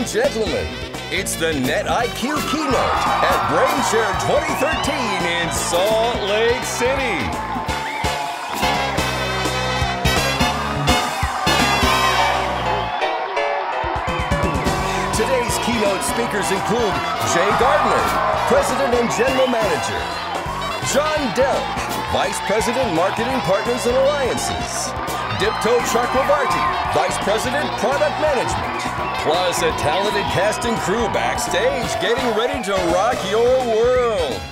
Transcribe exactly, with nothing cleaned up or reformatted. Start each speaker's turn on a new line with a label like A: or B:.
A: gentlemen, it's the NetIQ Keynote at BrainShare twenty thirteen in Salt Lake City. Today's keynote speakers include Gardner, President and General Manager, John Delk, Vice President, Marketing Partners and Alliances, Dipto Chakravarty, Vice President, Product Management, plus a talented cast and crew backstage getting ready to rock your world.